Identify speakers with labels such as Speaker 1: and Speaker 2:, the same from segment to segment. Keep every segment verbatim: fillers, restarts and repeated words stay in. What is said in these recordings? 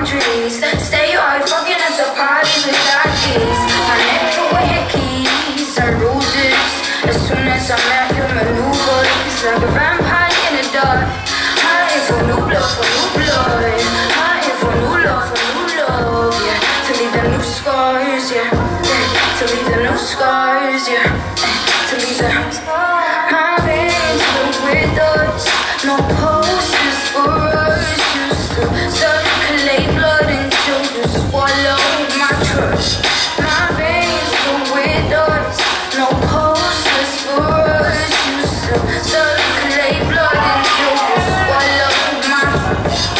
Speaker 1: boundaries. Stay out fucking at the parties with shotties. My neck full with hickeys and bruises. As soon as I'm at your maneuvers, like a vampire in the dark. I'm in for new blood, for new blood. I'm in for new love, for new love, yeah. To leave the new scars, yeah. To leave the new scars, yeah. To leave the my veins filled with us. No posters for us. Used to circulate blood until you swallowed my trust. My veins filled with us. No posters for us. Used to circulate blood until you swallowed my trust.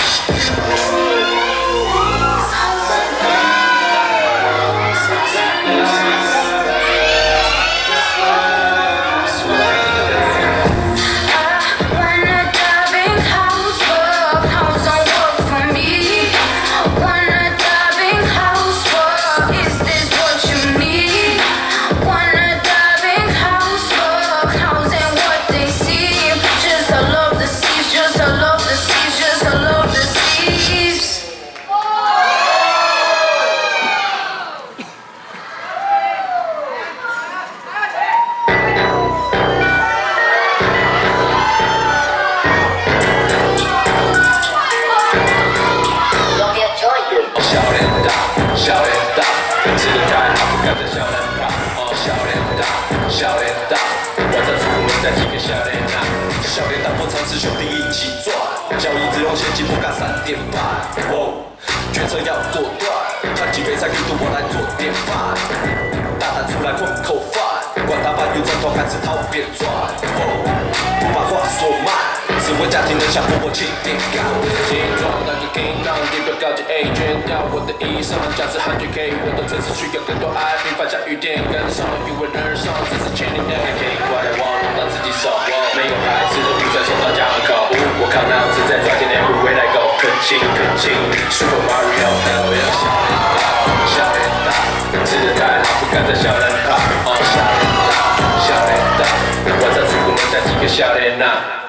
Speaker 2: 少年大破常是兄弟一起赚，交易只用现金不干三点半。哦，决策要果断，看几杯才给度我来做典范。大胆出来混口饭，管他半夜挣脱还是讨扁赚。哦，不把话说满，只为家庭能像婆婆气点干。形状那个 king 当地表高级 A 卷掉我的衣裳，价值汉句 K， 我的城市需要更多爱，并放下雨点跟上，因为人上只是千年的黑黑，过来忘了当自己手。没有孩子的不再送到家门口，我靠脑子在抓紧两步未来狗，恳亲恳亲 ，Super Mario Hell yeah， 小脸大，小脸大，吃得太好不敢再小人跑，哦小脸大，小脸大，晚上出门带几个小脸呐。